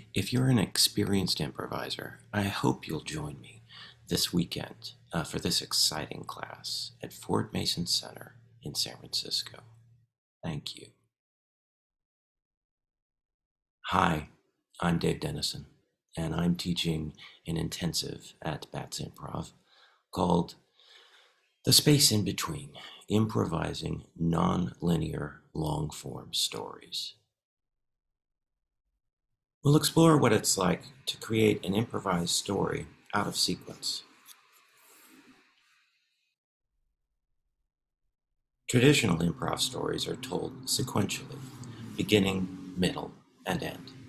If you're an experienced improviser, I hope you'll join me this weekend for this exciting class at Fort Mason Center in San Francisco. Thank you. Hi, I'm Dave Dennison, and I'm teaching an intensive at Bats Improv called The Space in Between, Improvising Non-Linear Long-Form Stories. We'll explore what it's like to create an improvised story out of sequence. Traditional improv stories are told sequentially, beginning, middle, and end.